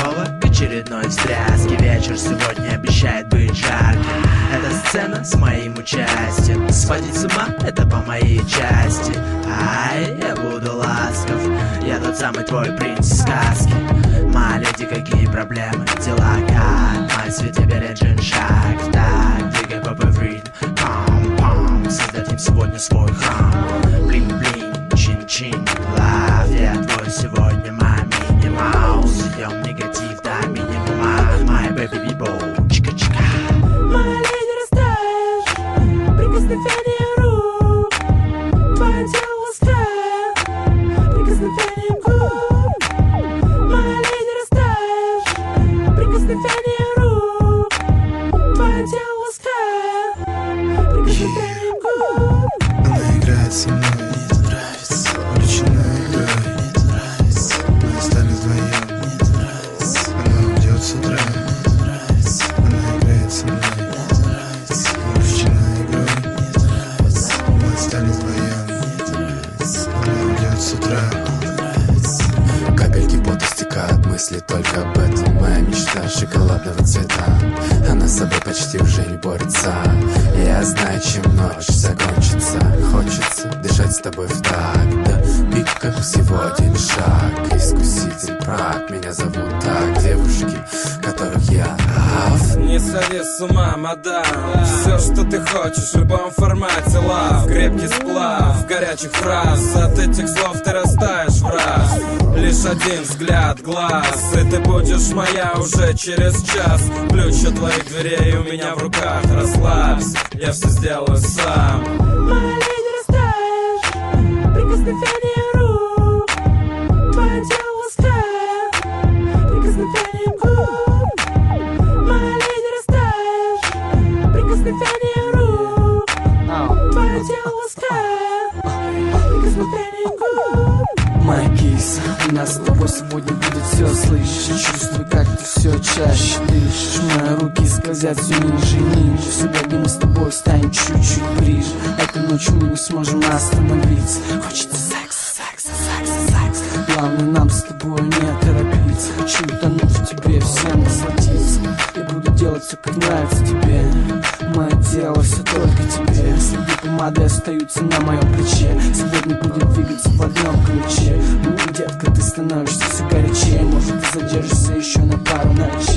готова к очередной встряске. Вечер сегодня обещает быть жарким. Эта сцена с моим участием. Сводить с ума — это по моей части. Ай, я буду ласков, я тот самый твой принц сказки. Моя леди, какие проблемы, дела как? Мой свет тебе лечен шаг. Так, двигай попы в ритм, пам-пам. Создадим сегодня свой храм. Блин-блин, чин-чин, лав. Я твой сегодня мами маус. Идем негатив до минимума. My baby people, чика-чика. Моя леди, растаешь, прикосновение рук. Твое тело ласкает, прикосновением губ. Моя леди, растаешь, прикосновение рук. Твое тело ласкает, прикосновением губ. Она играет со мной, мне это нравится. Увлечена игрой, мне это нравится. Мы остались вдвоем, мне это нравится. Она уйдет с утра, мне это нравится. Она играет со мной, мне это нравится. Увлечена игрой, мне это нравится. Мы остались вдвоем, мне это нравится. Она уйдет с утра. Капельки пота стекают, мысли только об этом. Моя мечта шоколадного цвета. Она с собой почти уже не борется. Я знаю, чем ночь закончится. Хочется дышать с тобой в такт. Да, пик, как всего один шаг. Искуситель праг, меня зовут так. Девушки, которых я аф. Не сходи с ума, мадам. Все, что ты хочешь, в любом формате лав. Крепкий сплав, горячих фраз. От этих слов ты растаешь в раз. Лишь один взгляд глаз, и ты будешь моя уже через час. Ключ от твоих дверей у меня в руках. Расслабься, я все сделаю сам. Моя леди, растаешь, прикосновение рук. Твое тело ласкает, прикосновением губ. Моя леди, растаешь, прикосновение рук. Твое тело ласкает, прикосновением губ. Моя киса, у нас с тобой сегодня будет все слышишь. Чувствую, как ты все чаще дышишь. Мои руки скользят все ниже и ниже. Сегодня мы с тобой станем чуть-чуть ближе. Этой ночью мы не сможем остановиться. Хочется секса, секса, секса, секса. Главное нам с тобой не торопиться. Хочу утонуть в тебе, всем насладиться. Я буду делать все, как нравится тебе. Мое тело все только тебе. Следы помады остаются на моем плече. Сегодня будем двигаться в одном ключе. Ну, детка, ты становишься все горячее. Может, ты задержишься еще на пару ночей.